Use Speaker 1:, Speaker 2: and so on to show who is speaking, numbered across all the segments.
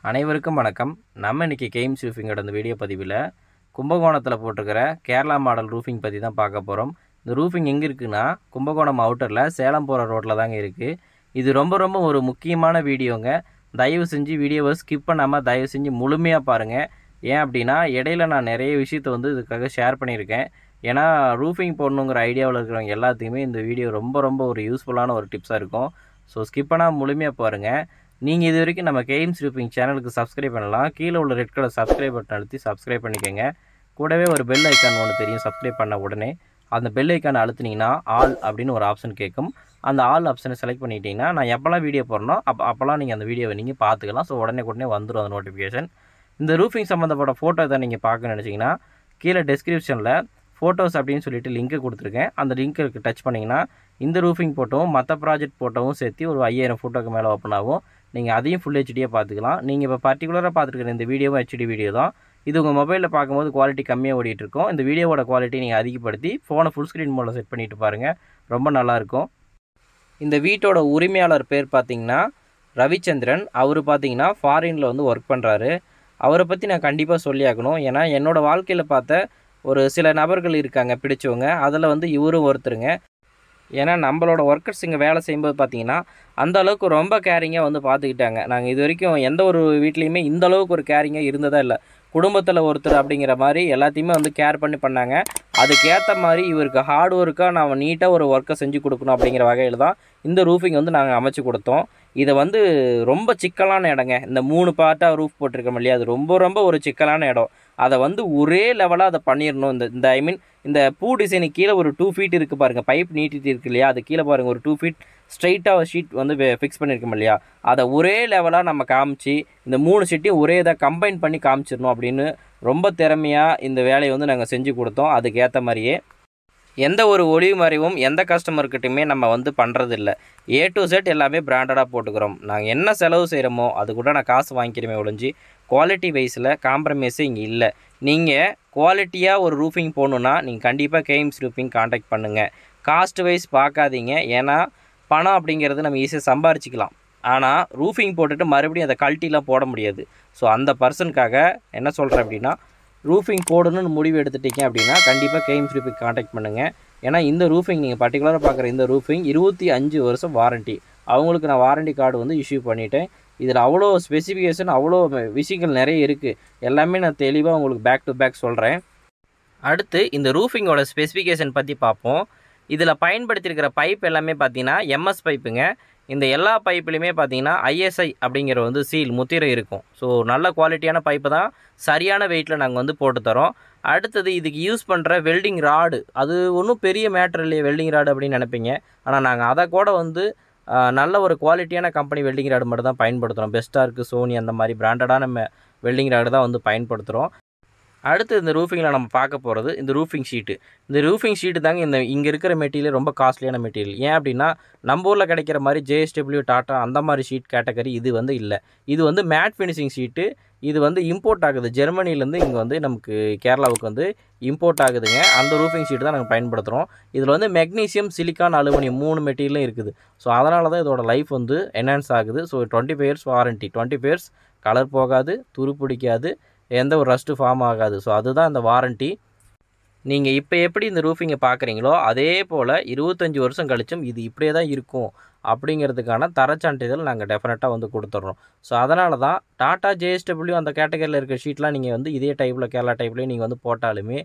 Speaker 1: அனைவருக்கும் வணக்கம். நம்ம இன்னைக்கு கேம்ஸ் ரூஃபிங்கோட இந்த வீடியோ பதிவில் கும்பகோணத்தில் போட்டிருக்கிற கேரளா மாடல் ரூஃபிங் பற்றி தான் பார்க்க போகிறோம். இந்த ரூஃபிங் எங்கே இருக்குன்னா கும்பகோணம் அவுட்டரில் சேலம் போகிற ரோட்டில் தாங்க இருக்குது. இது ரொம்ப ஒரு முக்கியமான வீடியோங்க. தயவு செஞ்சு வீடியோவை ஸ்கிப் பண்ணாமல் தயவு செஞ்சு முழுமையாக பாருங்கள். ஏன் அப்படின்னா இடையில நான் நிறைய விஷயத்தை இதுக்காக ஷேர் பண்ணியிருக்கேன். ஏன்னா ரூஃபிங் போடணுங்கிற ஐடியாவில் இருக்கிறவங்க எல்லாத்துக்குமே இந்த வீடியோ ரொம்ப ஒரு யூஸ்ஃபுல்லான ஒரு டிப்ஸாக இருக்கும். ஸோ ஸ்கிப் பண்ணாமல் முழுமையாக பாருங்கள். நீங்கள் இது வரைக்கும் நம்ம கேம்ஸ் ரூஃபிங் சேனலுக்கு சப்ஸ்கிரைப் பண்ணலாம். கீழே உள்ள ரெட் கலர் சப்ஸ்கிரைப் பட்டன் அழுத்தி சப்ஸ்கிரைப் பண்ணிக்கோங்க. கூடவே ஒரு பெல் ஐக்கான் ஒன்று தெரியும். சப்ஸ்கிரைப் பண்ண உடனே அந்த பெல் ஐக்கான் அழுத்தினீங்கன்னா ஆல் அப்படின்னு ஒரு ஆப்ஷன் கேட்கும். அந்த ஆல் ஆப்ஷனை செலக்ட் பண்ணிட்டீங்கன்னா நான் எப்போல்லாம் வீடியோ போடுறனோ அப்போல்லாம் நீங்கள் அந்த வீடியோவை நீங்கள் பார்த்துக்கலாம். ஸோ உடனே வந்துடும் அந்த நோட்டிஃபிகேஷன். இந்த ரூஃபிங் சம்மந்தப்பட்ட ஃபோட்டோ தான் நீங்கள் பார்க்க நினச்சிங்கன்னா கீழே டெஸ்கிரிப்ஷனில் ஃபோட்டோஸ் அப்படின்னு சொல்லிட்டு லிங்க்கு கொடுத்துருக்கேன். அந்த லிங்க்கு டச் பண்ணிங்கன்னா இந்த ரூஃபிங் ஃபோட்டோவும் மற்ற ப்ராஜெக்ட் ஃபோட்டோவும் சேர்த்து ஒரு 5000 ஃபோட்டோக்கு மேலே ஓப்பன் ஆகும். நீங்கள் அதையும் ஃபுல் ஹெச்டியாக பார்த்துக்கலாம். நீங்கள் இப்போ பர்டிகுலராக பார்த்துருக்கிற இந்த வீடியோவும் ஹெச்டி வீடியோ தான். இது உங்கள் மொபைலில் பார்க்கும்போது குவாலிட்டி கம்மியாக ஓடிட்டுருக்கும். இந்த வீடியோவோட குவாலிட்டி நீங்கள் அதிகப்படுத்தி ஃபோனை ஃபுல் ஸ்க்ரீன் மோடில் செட் பண்ணிவிட்டு பாருங்கள். ரொம்ப நல்லாயிருக்கும். இந்த வீட்டோட உரிமையாளர் பேர் பார்த்திங்கன்னா ரவிச்சந்திரன். அவர் பார்த்திங்கன்னா ஃபாரினில் ஒர்க் பண்ணுறாரு. அவரை பற்றி நான் கண்டிப்பாக சொல்லி ஆகணும். ஏன்னா என்னோடய வாழ்க்கையில் பார்த்த ஒரு சில நபர்கள் இருக்காங்க பிடிச்சவங்க. அதில் இவரும் ஒருத்தருங்க. ஏன்னா நம்மளோட ஒர்க்கர்ஸ் இங்கே வேலை செய்யும்போது பார்த்திங்கன்னா அந்தளவுக்கு ரொம்ப கேரிங்காக பார்த்துக்கிட்டாங்க. நாங்கள் இது வரைக்கும் எந்த ஒரு வீட்லேயுமே இந்தளவுக்கு ஒரு கேரிங்காக இருந்ததா இல்லை. குடும்பத்தில் ஒருத்தர் அப்படிங்கிற மாதிரி எல்லாத்தையுமே கேர் பண்ணாங்க. அதுக்கேற்ற மாதிரி இவருக்கு ஹார்ட் ஒர்க்காக நான் நீட்டாக ஒரு ஒர்க்கை செஞ்சு கொடுக்கணும் அப்படிங்கிற வகையில் தான் இந்த ரூஃபிங் நாங்கள் அமைச்சு கொடுத்தோம். இதை ரொம்ப சிக்கலான இடங்க. இந்த 3 பார்ட்டாக ரூஃப் போட்டிருக்கோம் இல்லையா, அது ரொம்ப ஒரு சிக்கலான இடம். அதை ஒரே லெவலாக அதை பண்ணிடணும். இந்த ஐ மீன் இந்த பூ டிசைனுக்கு கீழே ஒரு 2 ஃபீட் இருக்குது பாருங்கள். பைப் நீட்டிட்டு இருக்கு இல்லையா, அது கீழே பாருங்கள் ஒரு 2 ஃபீட் ஸ்ட்ரைட்டாக ஷீட் ஃபிக்ஸ் பண்ணியிருக்கோம் இல்லையா, அதை ஒரே லெவலாக நம்ம காமிச்சு இந்த 3 ஷீட்டையும் ஒரே இதாக கம்பைன் பண்ணி காமிச்சிடணும் அப்படின்னு ரொம்ப திறமையாக இந்த வேலையை நாங்கள் செஞ்சு கொடுத்தோம். அதுக்கேற்ற மாதிரியே எந்த ஒரு ஒளிவு மறைவும் எந்த கஸ்டமர்கிட்டையுமே நம்ம பண்ணுறதில்ல. A to Z எல்லாமே பிராண்டடாக போட்டுக்கிறோம். நாங்கள் என்ன செலவு செய்கிறோமோ அது கூட நான் காசு வாங்கிக்கிறோமே ஒழிஞ்சு குவாலிட்டி வைஸில் காம்ப்ரமைஸே இங்கே இல்லை. நீங்கள் குவாலிட்டியாக ஒரு ரூஃபிங் போகணுன்னா நீங்கள் கண்டிப்பாக கேம்ஸ் ரூஃபிங் காண்டாக்ட் பண்ணுங்கள். காஸ்ட் வைஸ் பார்க்காதீங்க. ஏன்னா பணம் அப்படிங்கிறது நம்ம ஈஸியாக சம்பாரிச்சிக்கலாம். ஆனால் ரூஃபிங் போட்டுட்டு மறுபடியும் அதை கழட்டிலாம் போட முடியாது. ஸோ அந்த பர்சனுக்காக என்ன சொல்கிறேன் அப்படின்னா, ரூஃபிங் போடணும்னு முடிவு எடுத்துட்டீங்க அப்படின்னா கண்டிப்பாக கேம்ஸ் ரூஃபிங் காண்டாக்ட் பண்ணுங்கள். ஏன்னா இந்த ரூஃபிங் நீங்கள் பர்டிகுலராக பார்க்குற இந்த ரூஃபிங் 25 வருஷம் வாரண்ட்டி. அவங்களுக்கு நான் வாரண்ட்டி கார்டு இஷ்யூ பண்ணிட்டேன். இதில் அவ்வளோ ஸ்பெசிஃபிகேஷன் அவ்வளோ விஷயங்கள் நிறைய இருக்குது. எல்லாமே நான் தெளிவாக உங்களுக்கு பேக் டு பேக் சொல்கிறேன். அடுத்து இந்த ரூஃபிங்கோட ஸ்பெசிஃபிகேஷன் பற்றி பார்ப்போம். இதில் பயன்படுத்தியிருக்கிற பைப் எல்லாமே பார்த்தீங்கன்னா எம்எஸ் பைப்புங்க. இந்த எல்லா பைப்புலையுமே பார்த்தீங்கன்னா ISI அப்படிங்கிற சீல் முத்திரை இருக்கும். ஸோ நல்ல குவாலிட்டியான பைப்பு தான் சரியான வெயிட்டில் நாங்கள் போட்டு தரோம். அடுத்தது இதுக்கு யூஸ் பண்ணுற வெல்டிங் ராடு, அது ஒன்றும் பெரிய மேட்ரு இல்லையே வெல்டிங் ராடு அப்படின்னு நினைப்பீங்க. ஆனால் நாங்கள் அதை கூட நல்ல ஒரு குவாலிட்டியான கம்பெனி வெல்டிங் ராடு மட்டும் தான் பயன்படுத்துகிறோம். பெஸ்ட்டாக இருக்குது சோனி அந்த மாதிரி பிராண்டடான வெல்டிங் ராடு தான் பயன்படுத்துகிறோம். அடுத்து இந்த ரூஃபிங்கில் நம்ம பார்க்க போகிறது இந்த ரூஃபிங் ஷீட்டு. இந்த ரூஃபிங் ஷீட்டு தாங்க இங்கே இருக்கிற மெட்டீரியல் ரொம்ப காஸ்ட்லியான மெட்டீரியல். ஏன் அப்படின்னா நம்ம ஊரில் கிடைக்கிற மாதிரி JSW டாட்டா அந்த மாதிரி ஷீட் கேட்டகரி இது இல்லை. இது மேட் ஃபினிஷிங் ஷீட்டு. இது இம்போர்ட் ஆகுது ஜெர்மனிலேருந்து இங்கே நமக்கு கேரளாவுக்கு இம்போர்ட் ஆகுதுங்க. அந்த ரூஃபிங் ஷீட்டு தான் நாங்கள் பயன்படுத்துகிறோம். இதில் மெக்னீசியம், சிலிக்கான், அலுமினியம் 3 மெட்டீரியலும் இருக்குது. ஸோ அதனால தான் இதோட லைஃப் என்ஹான்ஸ் ஆகுது. So 25 years warranty. 25 years colour போகாது, துரு பிடிக்காது, எந்த ஒரு ரஸ்ட்டு ஃபார்ம் ஆகாது. ஸோ அதுதான் இந்த வாரண்ட்டி. நீங்கள் இப்போ எப்படி இந்த ரூஃபிங்கை பார்க்குறீங்களோ அதே போல் 25 வருஷம் கழிச்சும் இது இப்படியே தான் இருக்கும் அப்படிங்கிறதுக்கான தரச்சான்றிதழ் நாங்கள் டெஃபினட்டாக கொடுத்துட்றோம். ஸோ அதனால தான் டாட்டா JSW அந்த கேட்டகரியில் இருக்கிற ஷீட்லாம் நீங்கள் இதே டைப்பில் கேரளா டைப்லேயே நீங்கள் போட்டாலுமே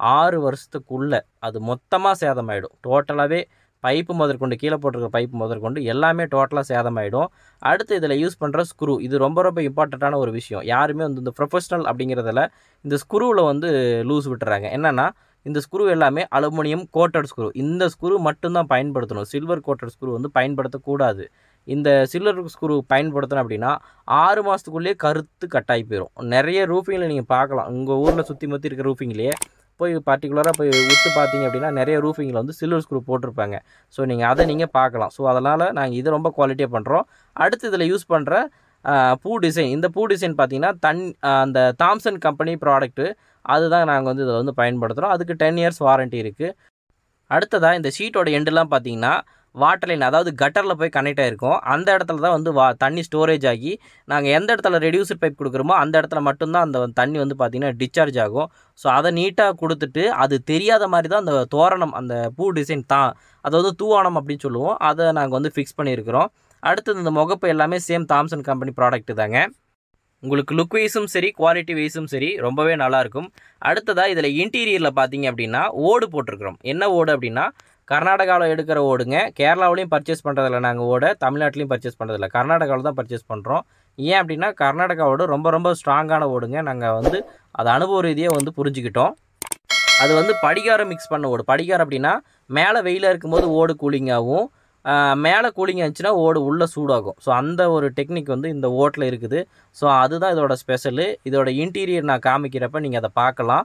Speaker 1: 6 வருஷத்துக்குள்ளே அது மொத்தமாக சேதமாயிடும். டோட்டலாகவே பைப்பு முதற்கொண்டு கீழே போட்டிருக்கிற பைப்பு முதற்கொண்டு எல்லாமே டோட்டலாக சேதமாயிடும். அடுத்து இதில் யூஸ் பண்ணுற ஸ்க்ரூ, இது ரொம்ப இம்பார்ட்டண்ட்டான ஒரு விஷயம். யாருமே இந்த ப்ரொஃபஷ்னல் அப்படிங்கிறதுல இந்த ஸ்க்ரூவில் லூஸ் விட்டுறாங்க. என்னென்னா இந்த ஸ்க்ரூ எல்லாமே அலுமினியம் கோட்டட் ஸ்க்ரூ. இந்த ஸ்க்ரூ மட்டும்தான் பயன்படுத்தணும். சில்வர் கோட்டட் ஸ்க்ரூ பயன்படுத்தக்கூடாது. இந்த சில்வர் ஸ்க்ரூ பயன்படுத்தணும் அப்படின்னா 6 மாதத்துக்குள்ளேயே கருத்து கட்டாகி போயிடும். நிறைய ரூஃபிங்கில் நீங்கள் பார்க்கலாம். உங்கள் ஊரில் சுற்றி முற்றி இருக்கிற ரூஃபிங்லேயே போய் பர்டிகுலராக போய் உத்து பார்த்தீங்க அப்படின்னா நிறைய ரூஃபிங்கில் சில்வர் ஸ்க்ரூ போட்டிருப்பாங்க. ஸோ நீங்கள் அதை பார்க்கலாம். ஸோ அதனால் நாங்கள் இதை ரொம்ப குவாலிட்டியாக பண்ணுறோம். அடுத்து இதில் யூஸ் பண்ணுற பூ டிசைன், இந்த பூ டிசைன் பார்த்திங்கன்னா அந்த தாம்சன் கம்பெனி ப்ராடக்ட்டு, அதுதான் நாங்கள் இதில் பயன்படுத்துகிறோம். அதுக்கு 10 இயர்ஸ் வாரண்ட்டி இருக்குது. அடுத்ததாக இந்த ஷீட்டோட எண்டெலாம் பார்த்திங்கன்னா வாட்டர் லைன் அதாவது கட்டரில் போய் கனெக்ட் ஆகிருக்கும். அந்த இடத்துல தான் வந்து தண்ணி ஸ்டோரேஜ் ஆகி நாங்கள் எந்த இடத்துல ரெடியூசர் பைப் கொடுக்குறோமோ அந்த இடத்துல மட்டும்தான் அந்த தண்ணி வந்து பார்த்திங்கன்னா டிஸ்சார்ஜ் ஆகும். ஸோ அதை நீட்டாக கொடுத்துட்டு அது தெரியாத மாதிரி தான் அந்த தோரணம் அந்த பூ டிசைன் தான் அதாவது தூவானம் அப்படின்னு சொல்லுவோம். அதை நாங்கள் வந்து ஃபிக்ஸ் பண்ணியிருக்கிறோம். அடுத்தது இந்த முகப்பு எல்லாமே சேம் தாம்சன் கம்பெனி ப்ராடக்ட் தாங்க. உங்களுக்கு லுக் வைஸும் சரி குவாலிட்டி வைஸும் சரி ரொம்பவே நல்லாயிருக்கும். அடுத்ததாக இதில் இன்டீரியரில் பார்த்தீங்க அப்படின்னா ஓடு போட்டிருக்கிறோம். என்ன ஓடு அப்படின்னா கர்நாடகாவில் எடுக்கிற ஓடுங்க. கேரளாவிலையும் பர்ச்சேஸ் பண்ணுறதில்ல நாங்கள் ஓடை, தமிழ்நாட்டிலையும் பர்ச்சேஸ் பண்ணுறதில்ல, கர்நாடகாவில் தான் பர்ச்சேஸ் பண்ணுறோம். ஏன் அப்படின்னா கர்நாடகாவோட ரொம்ப ரொம்ப ஸ்ட்ராங்கான ஓடுங்க. நாங்கள் வந்து அது அனுபவ ரீதியாக வந்து புரிஞ்சுக்கிட்டோம். அது வந்து படிகாரம் மிக்ஸ் பண்ண ஓடு. படிகாரம் அப்படின்னா மேலே வெயிலாக இருக்கும்போது ஓடு கூலிங்காகவும் மேலே கூலிங் ஆச்சுன்னா ஓடு உள்ளே சூடாகும். ஸோ அந்த ஒரு டெக்னிக் வந்து இந்த ஓட்டில் இருக்குது. ஸோ அதுதான் இதோட ஸ்பெஷலு. இதோட இன்டீரியர் நான் காமிக்கிறப்ப நீங்கள் அதை பார்க்கலாம்.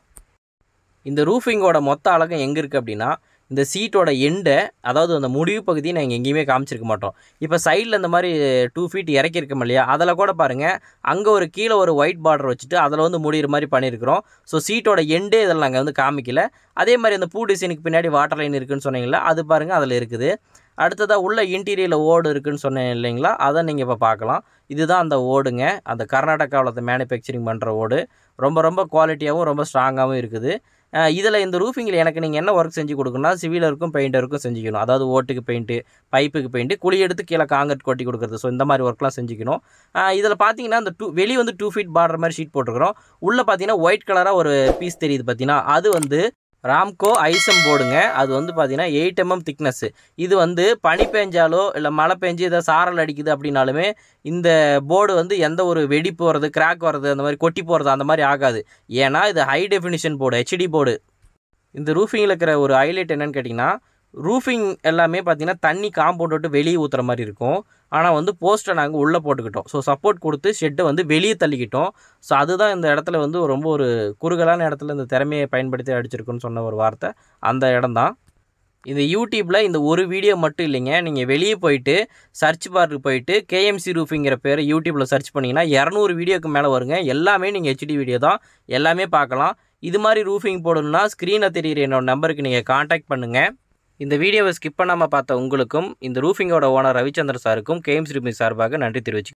Speaker 1: இந்த ரூஃபிங்கோட மொத்த அழகம் எங்கே இருக்குது அப்படின்னா இந்த சீட்டோட எண்டை அதாவது அந்த முடிவு பகுதியை நாங்கள் எங்கேயுமே காமிச்சிருக்க மாட்டோம். இப்போ சைடில் இந்த மாதிரி 2 ஃபீட் இறக்கியிருக்கோம் இல்லையா, அதில் கூட பாருங்கள் அங்கே ஒரு கீழே ஒரு ஒயிட் பார்டர் வச்சுட்டு அதில் வந்து முடிகிற மாதிரி பண்ணியிருக்கிறோம். ஸோ சீட்டோட எண்டே இதில் நாங்கள் வந்து காமிக்கல. அதே மாதிரி அந்த பூ டிசைனுக்கு பின்னாடி வாட்டர் லைன் இருக்குதுன்னு சொன்னீங்களா, அது பாருங்கள் அதில் இருக்குது. அடுத்ததாக உள்ள இன்டீரியரில் ஓடு இருக்குதுன்னு சொன்னேன் இல்லைங்களா, அதை நீங்கள் இப்போ பார்க்கலாம். இதுதான் அந்த ஓடுங்க. அந்த கர்நாடகாவில் மேனுஃபேக்சரிங் பண்ணுற ஓடு ரொம்ப ரொம்ப குவாலிட்டியாகவும் ரொம்ப ஸ்ட்ராங்காகவும் இருக்குது. இதில் இந்த ரூஃபிங்கில் எனக்கு நீங்கள் என்ன ஒர்க் செஞ்சு கொடுக்கணும்னா சிவிலருக்கும் பெயிண்டருக்கும் செஞ்சுக்கணும். அதாவது ஓட்டுக்கு பெயிண்ட்டு, பைப்புக்கு பெயிண்ட்டு, குழி எடுத்து கீழே காங்கிரட் கொட்டி கொடுக்குறது. ஸோ இந்த மாதிரி ஒர்க்லாம் செஞ்சுக்கணும். இதில் பார்த்தீங்கன்னா இந்த வெளியே வந்து 2 ஃபீட் பார்டர் மாதிரி ஷீட் போட்டிருக்கிறோம். உள்ளே பார்த்தீங்கன்னா ஒயிட் கலராக ஒரு பீஸ் தெரியுது பார்த்தீங்கன்னா, அது வந்து ராம்கோ ஐசம் போர்டுங்க. அது வந்து பார்த்தீங்கன்னா 8 mm திக்னஸ்ஸு. இது வந்து பனி பெஞ்சாலோ இல்லை மழை பெஞ்சு ஏதாவது சாரல் அடிக்குது அப்படின்னாலுமே இந்த போர்டு வந்து எந்த ஒரு வெடிப்பு வர்றது, கிராக் வர்றது, அந்த மாதிரி கொட்டி போகிறது அந்த மாதிரி ஆகாது. ஏன்னா இது high definition board, HD board. இந்த ரூஃபிங்கில் இருக்கிற ஒரு ஹைலைட் என்னென்னு கேட்டிங்கன்னா ரூஃபிங் எல்லாமே பார்த்திங்கன்னா தண்ணி காம்பவுண்ட் விட்டு வெளியே ஊற்றுற மாதிரி இருக்கும். ஆனால் வந்து போஸ்ட்டை நாங்கள் உள்ளே போட்டுக்கிட்டோம். ஸோ சப்போர்ட் கொடுத்து ஷெட்டை வந்து வெளியே தள்ளிக்கிட்டோம். ஸோ அதுதான் இந்த இடத்துல வந்து ரொம்ப ஒரு குறுகலான இடத்துல இந்த திறமையை பயன்படுத்தி அடிச்சிருக்குன்னு சொன்ன ஒரு வார்த்தை அந்த இடம் தான். இந்த யூடியூப்பில் இந்த ஒரு வீடியோ மட்டும் இல்லைங்க, நீங்கள் வெளியே போயிட்டு சர்ச் பாருக்கு போயிட்டு கேஎம்சி ரூஃபிங்கிற பேர் யூடியூப்பில் சர்ச் பண்ணிங்கன்னா 200 வீடியோக்கு மேலே வருங்க. எல்லாமே நீங்கள் ஹெச்டி வீடியோ தான், எல்லாமே பார்க்கலாம். இது மாதிரி ரூஃபிங் போடணுன்னா ஸ்க்ரீனில் தெரியுற என்னோடய நம்பருக்கு நீங்கள் காண்டாக்ட் பண்ணுங்கள். இந்த வீடியோவை ஸ்கிப் பண்ணாமல் பார்த்த உங்களுக்கும் இந்த ரூஃபிங்கோட ஓனர் ரவிச்சந்திர சாருக்கும் கேஎம்சி ரூஃபிங் சார்பாக நன்றி தெரிவிச்சுக்கிறேன்.